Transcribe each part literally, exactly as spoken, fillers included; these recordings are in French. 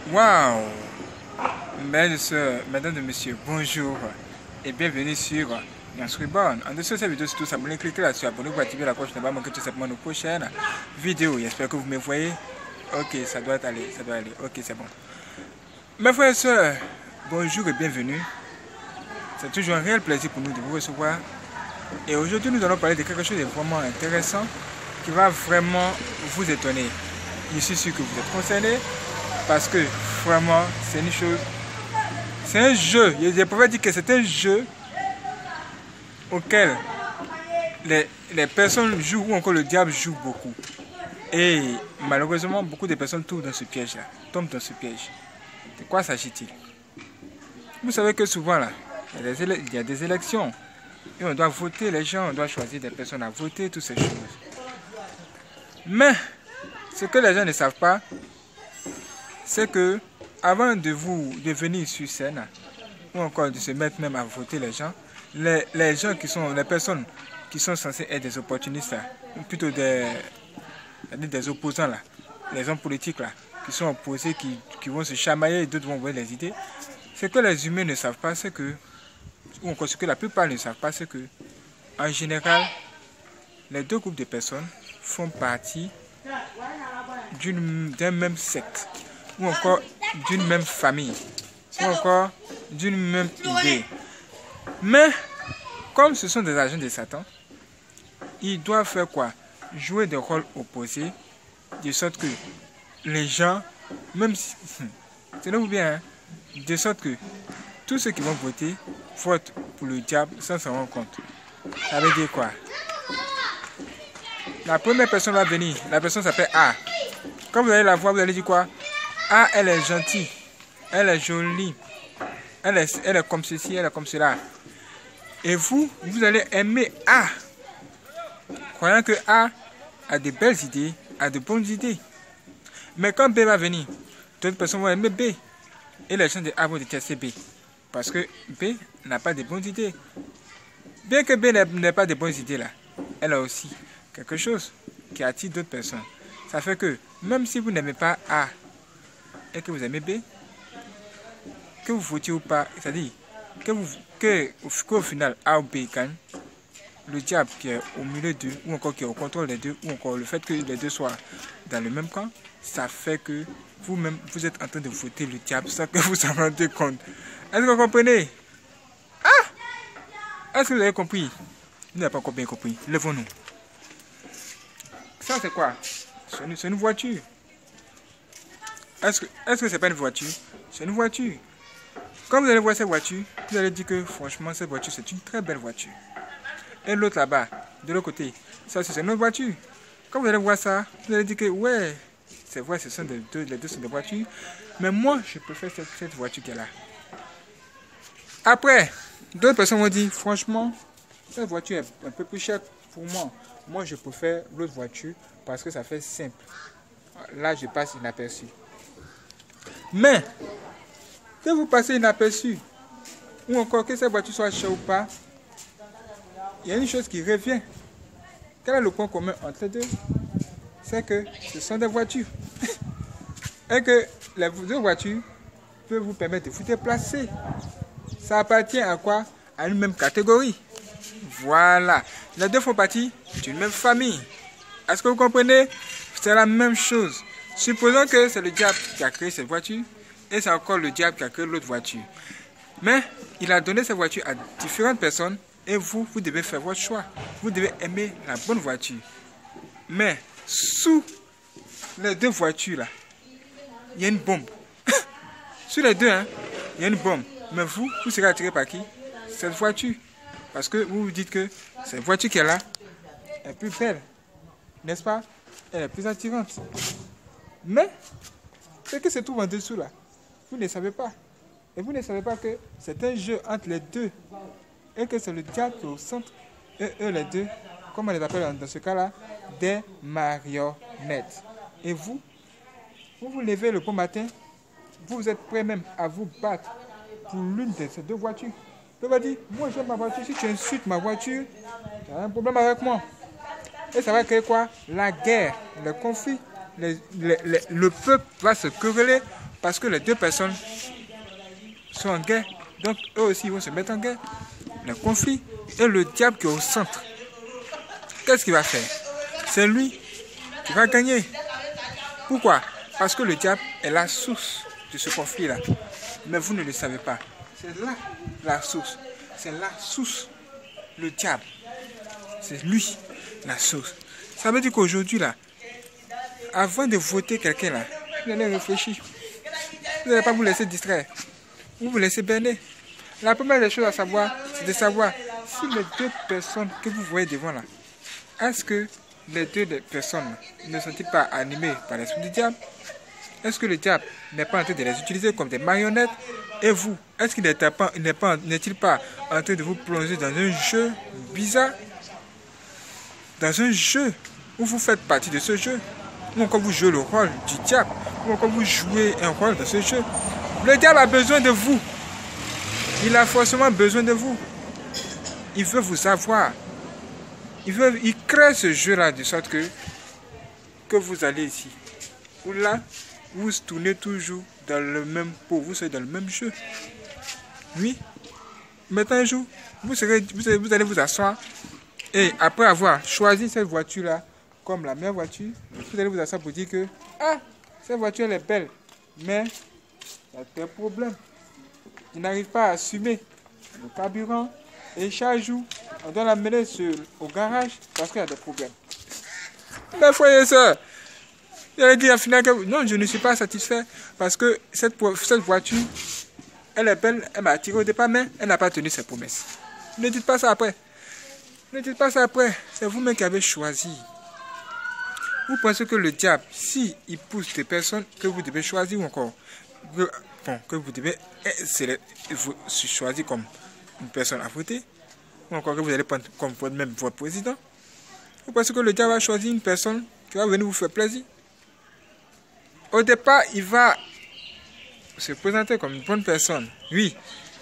Waouh! Mesdames et sœurs, mesdames et messieurs, bonjour et bienvenue sur Nyans Reborn. En dessous de cette vidéo, surtout s'abonner, cliquez là sur abonner pour activer la cloche, ne pas manquer tout simplement nos prochaines vidéos. J'espère que vous me voyez. Ok, ça doit aller, ça doit aller. Ok, c'est bon. Mes frères et sœurs, bonjour et bienvenue. C'est toujours un réel plaisir pour nous de vous recevoir. Et aujourd'hui, nous allons parler de quelque chose de vraiment intéressant qui va vraiment vous étonner. Je suis sûr que vous êtes concernés parce que vraiment, c'est une chose. C'est un jeu. Je pourrais dire que c'est un jeu auquel les, les personnes jouent ou encore le diable joue beaucoup. Et malheureusement, beaucoup de personnes tombent dans ce piège-là. Tombent dans ce piège. De quoi s'agit-il? Vous savez que souvent, là, il y a des, il y a des élections. Et on doit voter les gens, on doit choisir des personnes à voter, toutes ces choses. Mais, ce que les gens ne savent pas, c'est que avant de vous de venir sur scène, ou encore de se mettre même à voter les gens, les, les gens qui sont, les personnes qui sont censées être des opportunistes, là, ou plutôt des, des opposants, là, les hommes politiques là, qui sont opposés, qui, qui vont se chamailler et d'autres vont voir les idées, ce que les humains ne savent pas, c'est que, ou encore ce que la plupart ne savent pas, c'est que, en général, les deux groupes de personnes font partie d'un même secte, ou encore d'une même famille, ou encore d'une même idée. Mais, comme ce sont des agents de Satan, ils doivent faire quoi? Jouer des rôles opposés, de sorte que les gens, même si, tenez-vous bien, hein, de sorte que tous ceux qui vont voter votent pour le diable sans s'en rendre compte. Ça veut dire quoi? La première personne va venir, la personne s'appelle A. Quand vous allez la voir, vous allez dire quoi? Ah, elle est gentille, elle est jolie, elle est, elle est comme ceci, elle est comme cela. Et vous, vous allez aimer A, croyant que A a de belles idées, a de bonnes idées. Mais quand B va venir, d'autres personnes vont aimer B. Et les gens de A vont détester B. Parce que B n'a pas de bonnes idées. Bien que B n'ait pas de bonnes idées là, elle a aussi quelque chose qui attire d'autres personnes. Ça fait que même si vous n'aimez pas A, et que vous aimez B, que vous votiez ou pas, c'est-à-dire que vous, que, qu'au final A ou B gagne, le diable qui est au milieu d'eux, ou encore qui est au contrôle des deux, ou encore le fait que les deux soient dans le même camp, ça fait que vous-même, vous êtes en train de voter le diable sans que vous en rendez compte. Est-ce que vous comprenez? Ah! Est-ce que vous avez compris? Vous n'avez pas encore bien compris. Levons-nous. Ça c'est quoi? C'est une, c'est une voiture. Est-ce que est-ce que c'est pas une voiture? C'est une voiture. Quand vous allez voir cette voiture, vous allez dire que franchement cette voiture c'est une très belle voiture. Et l'autre là-bas, de l'autre côté, ça c'est une autre voiture. Quand vous allez voir ça, vous allez dire que ouais, c'est vrai, ce sont des deux, les deux sont des voitures. Mais moi je préfère cette, cette voiture qui est là. Après, d'autres personnes vont dire franchement, cette voiture est un peu plus chère pour moi. Moi je préfère l'autre voiture parce que ça fait simple. Là je passe inaperçu. Mais, que vous passez inaperçu, ou encore que cette voiture soit chère ou pas, il y a une chose qui revient. Quel est le point commun entre les deux? C'est que ce sont des voitures. Et que les deux voitures peuvent vous permettre de vous déplacer. Ça appartient à quoi? À une même catégorie. Voilà. Les deux font partie d'une même famille. Est-ce que vous comprenez? C'est la même chose. Supposons que c'est le diable qui a créé cette voiture et c'est encore le diable qui a créé l'autre voiture. Mais il a donné cette voiture à différentes personnes et vous, vous devez faire votre choix. Vous devez aimer la bonne voiture. Mais sous les deux voitures là, il y a une bombe. Sur les deux, hein, il y a une bombe. Mais vous, vous serez attiré par qui? Cette voiture. Parce que vous vous dites que cette voiture qui est là est plus belle. N'est-ce pas? Elle est plus attirante. Mais, ce qui se trouve en dessous là, vous ne savez pas. Et vous ne savez pas que c'est un jeu entre les deux. Et que c'est le diable qui est au centre. Et eux les deux, comme on les appelle dans ce cas-là, des marionnettes. Et vous, vous vous levez le bon matin, vous êtes prêt même à vous battre pour l'une de ces deux voitures. Vous va dire, moi j'aime ma voiture, si tu insultes ma voiture, tu as un problème avec moi. Et ça va créer quoi? La guerre, le conflit. Les, les, les, le peuple va se quereller Parce que les deux personnes sont en guerre. Donc eux aussi vont se mettre en guerre. Le conflit et le diable qui est au centre. Qu'est-ce qu'il va faire? C'est lui qui va gagner. Pourquoi? Parce que le diable est la source de ce conflit-là. Mais vous ne le savez pas. C'est là la source. C'est la source. Le diable. C'est lui la source. Ça veut dire qu'aujourd'hui, là, avant de voter quelqu'un, là, vous allez réfléchir. Vous n'allez pas vous laisser distraire. Vous vous laissez berner. La première des choses à savoir, c'est de savoir si les deux personnes que vous voyez devant là, est-ce que les deux personnes ne sont-ils pas animées par l'esprit du diable? Est-ce que le diable n'est pas en train de les utiliser comme des marionnettes? Et vous, est-ce qu'il n'est pas, n'est pas, n'est-il pas en train de vous plonger dans un jeu bizarre? Dans un jeu où vous faites partie de ce jeu? Ou encore vous jouez le rôle du diable? Ou encore vous jouez un rôle dans ce jeu? Le diable a besoin de vous. Il a forcément besoin de vous. Il veut vous avoir. Il, veut, il crée ce jeu-là de sorte que, que vous allez ici. Ou là, vous tournez toujours dans le même pot. Vous serez dans le même jeu. Oui. Maintenant un jour, vous, serez, vous, serez, vous allez vous asseoir. Et après avoir choisi cette voiture-là comme la meilleure voiture, vous allez vous asseoir pour dire que ah, cette voiture elle est belle. Mais il y a des problèmes. Il n'arrive pas à assumer le carburant. Et chaque jour, on doit l'amener au garage parce qu'il y a des problèmes. Mais frères et sœurs, il a dit à final que non, je ne suis pas satisfait parce que cette, cette voiture, elle est belle, elle m'a attiré au départ, mais elle n'a pas tenu ses promesses. Ne dites pas ça après. Ne dites pas ça après. C'est vous-même qui avez choisi. Vous pensez que le diable, si il pousse des personnes que vous devez choisir ou encore, que, bon, que vous devez vous choisir comme une personne à voter, ou encore que vous allez prendre comme même votre président, vous pensez que le diable va choisir une personne qui va venir vous faire plaisir? Au départ, il va se présenter comme une bonne personne. Oui.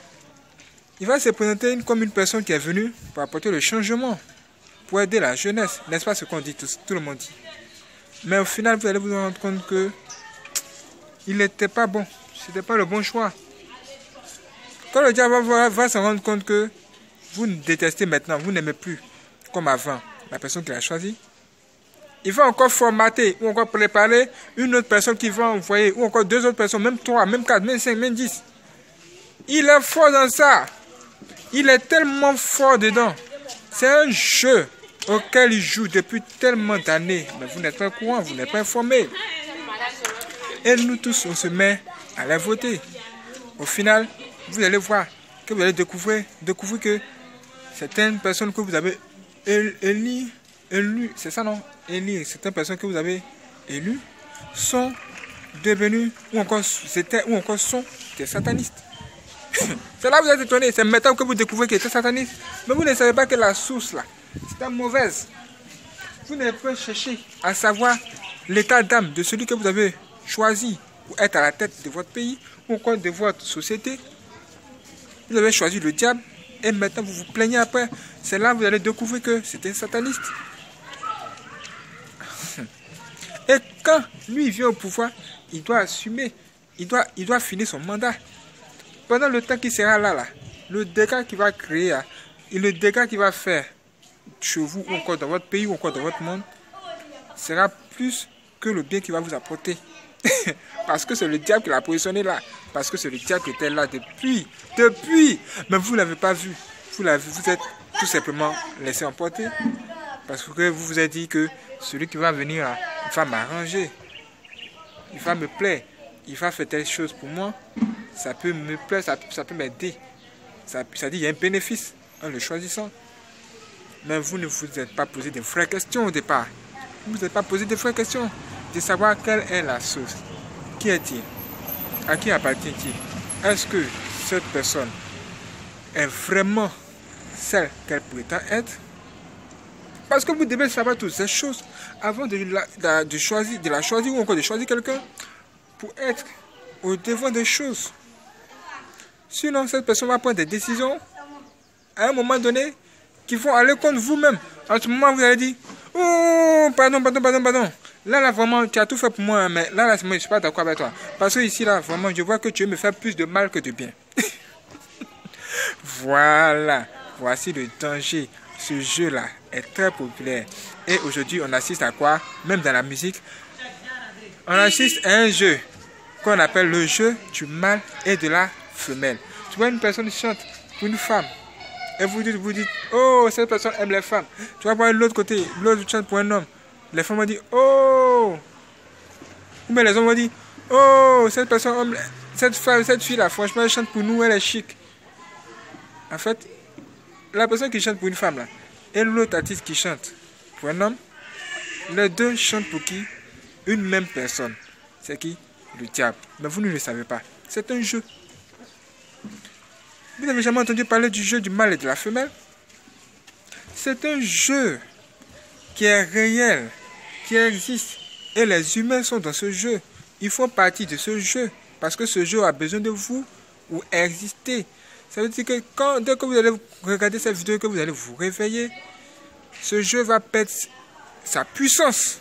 Il va se présenter comme une personne qui est venue pour apporter le changement, pour aider la jeunesse. N'est-ce pas ce qu'on dit, tout, tout le monde dit? Mais au final, vous allez vous rendre compte que il n'était pas bon. Ce n'était pas le bon choix. Quand le diable va, va se rendre compte que vous ne détestez maintenant, vous n'aimez plus comme avant la personne qu'il a choisie, il va encore formater ou encore préparer une autre personne qui va envoyer, ou encore deux autres personnes, même trois, même quatre, même cinq, même dix. Il est fort dans ça. Il est tellement fort dedans. C'est un jeu auquel il joue depuis tellement d'années. Mais vous n'êtes pas au courant, vous n'êtes pas informé. Et nous tous, on se met à la voter. Au final, vous allez voir que vous allez découvrir, découvrir que certaines personnes que vous avez élues, élues, c'est ça non? Élues, certaines personnes que vous avez élues sont devenues, ou encore, c'était, ou encore sont des satanistes. C'est là que vous êtes étonné, c'est maintenant que vous découvrez qu'il était sataniste. Mais vous ne savez pas que la source là, c'était mauvaise. Vous n'avez pas cherché à savoir l'état d'âme de celui que vous avez choisi pour être à la tête de votre pays ou encore de votre société. Vous avez choisi le diable et maintenant vous vous plaignez après. C'est là que vous allez découvrir que c'était un sataniste. Et quand lui vient au pouvoir, il doit assumer, il doit, il doit finir son mandat. Pendant le temps qu'il sera là, là, le dégât qu'il va créer, là, et le dégât qu'il va faire chez vous ou encore dans votre pays ou encore dans votre monde, sera plus que le bien qu'il va vous apporter. Parce que c'est le diable qui l'a positionné là. Parce que c'est le diable qui était là depuis. Depuis. Mais vous ne l'avez pas vu. Vous l'avez, vous êtes tout simplement laissé emporter. Parce que vous vous êtes dit que celui qui va venir là, il va m'arranger. Il va me plaire. Il va faire telle chose pour moi. Ça peut me plaire, ça, ça peut m'aider. Ça, ça dit qu'il y a un bénéfice en le choisissant. Mais vous ne vous êtes pas posé de vraies questions au départ. Vous ne vous êtes pas posé de vraies questions. De savoir quelle est la source. Qui est-il? À qui appartient-il? Est-ce que cette personne est vraiment celle qu'elle prétend être? Parce que vous devez savoir toutes ces choses avant de la, de choisir, de la choisir ou encore de choisir quelqu'un pour être au devant des choses. Sinon, cette personne va prendre des décisions à un moment donné qui vont aller contre vous-même. En ce moment, vous allez dire, Oh, pardon, pardon, pardon, pardon. Là, là, vraiment, tu as tout fait pour moi, mais là, là, je ne suis pas d'accord avec toi. Parce que ici, là, vraiment, je vois que tu veux me faire plus de mal que de bien. Voilà. Voici le danger. Ce jeu-là est très populaire. Et aujourd'hui, on assiste à quoi? Même dans la musique, on assiste à un jeu qu'on appelle le jeu du mâle et de la femelle. Tu vois, une personne chante pour une femme. Et vous dites, vous dites, oh, cette personne aime les femmes. Tu vas voir de l'autre côté, l'autre chante pour un homme. Les femmes vont dire, oh. Ou bien les hommes vont dire, oh, cette personne, cette femme, cette fille-là, franchement, elle chante pour nous, elle est chic. En fait, la personne qui chante pour une femme, là, et l'autre artiste qui chante pour un homme, les deux chantent pour qui? Une même personne. C'est qui? Le diable. Mais vous ne le savez pas. C'est un jeu. Vous n'avez jamais entendu parler du jeu du mâle et de la femelle? C'est un jeu qui est réel, qui existe. Et les humains sont dans ce jeu. Ils font partie de ce jeu. Parce que ce jeu a besoin de vous pour exister. Ça veut dire que quand, dès que vous allez regarder cette vidéo, que vous allez vous réveiller, ce jeu va perdre sa puissance.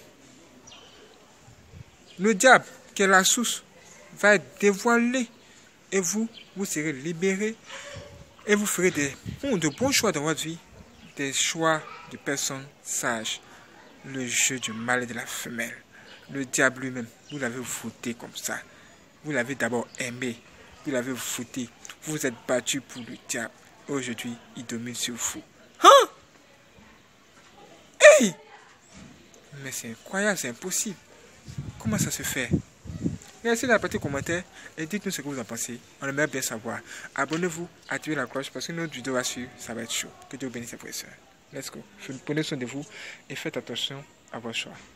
Le diable, qui est la source, va être dévoilé. Et vous, vous serez libérés. Et vous ferez des, de bons choix dans votre vie. Des choix de personnes sages. Le jeu du mâle et de la femelle. Le diable lui-même, vous l'avez voté comme ça. Vous l'avez d'abord aimé. Vous l'avez voté. Vous vous êtes battu pour le diable. Aujourd'hui, il domine sur vous. Hein? Hey! Mais c'est incroyable, c'est impossible. Comment ça se fait? Laissez la partie commentaire et dites-nous ce que vous en pensez. On aimerait bien savoir. Abonnez-vous, activez la cloche parce que notre vidéo va suivre, ça va être chaud. Que Dieu bénisse les frères et sœurs. Let's go. Prenez soin de vous et faites attention à vos choix.